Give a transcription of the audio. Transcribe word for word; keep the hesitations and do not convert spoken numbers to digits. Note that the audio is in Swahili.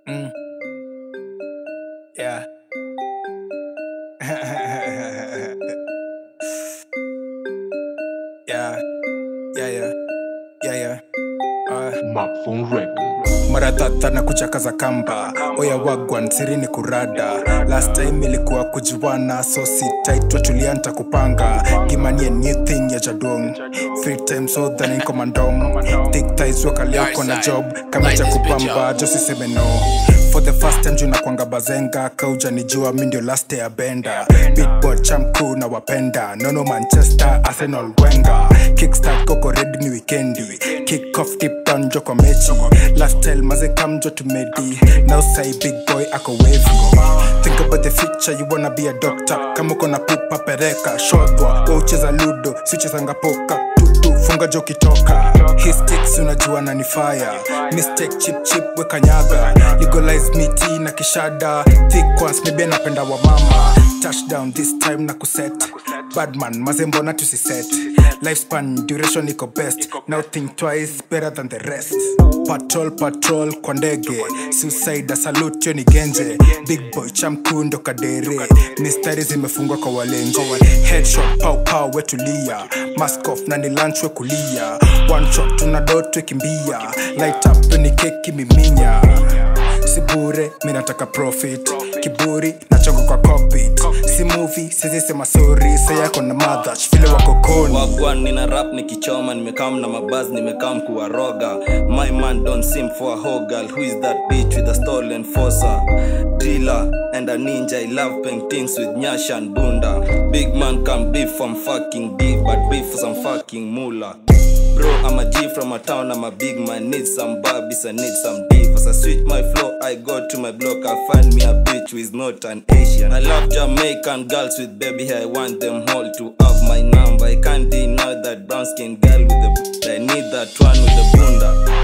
Mm. Yeah. yeah. Yeah, yeah. Yeah, yeah. Uh. Mapfung Records. Mara tata na kuchakaza kamba. Oya wagwan sirini kurada. Last time ilikuwa kujiwana. So sit tight watulianta kupanga. Gimanie new thing ya jadong. Free time so than in commandom. Thick ties wakalia kona job. Kama cha kupamba josi seme no. For the first time juna kwanga bazenga. Kauja nijua mindio last day abenda. Beatboard chamku na wapenda. Nono Manchester, Arsenal Wenger. Kickstart koko ready ni weekendi. Kick off tip down joko mechi. Lifestyle maze kamjo tumedi. Now say big boy ako wavy. Think about the future, you wanna be a doctor. Kama kona pupa pereka shotwa. Go ucheza ludo, sichezanga poka. Tutu funga joki toka. His sticks unajua na ni fire. Mistake chip chip weka nyaga. Legalize miti na kishada. Thick ones maybe napenda wa mama. Touchdown this time na kuset. Badman mazembo na tusiset. Lifespan duration iko best. Now think twice better than the rest. Patrol patrol kwa ndege. Suicide salute yo ni genje. Big boy chamkundo kadere. Mistari zimefungwa kwa walenje. Headshot pow pow wetulia. Mask off na ni lunch we kulia. One shot tunadotwe kimbia. Light up ni keki miminya. Sibure minataka profit. Kiburi na chongo kwa cockpit. Si movie sisi sema sorry. Saya kona mother file wako koni. Wagwan nina rap nikichoma. Nimekam na mabaz nimekam kuwa roga. My man don't seem for a hoe girl. Who is that bitch with a stolen forcer? Driller and a ninja. I love paintings with nyash and bunda. Big man can beef from fucking beef, but beef for some fucking moolah. Bro, I'm a G from a town, I'm a big man. Need some barbies, I need some div. As I switch my flow, I go to my block. I find me a bitch who is not an Asian. I love Jamaican girls with baby hair. I want them all to have my number. I can't deny that brown skin girl with the b I need that one with the bunda.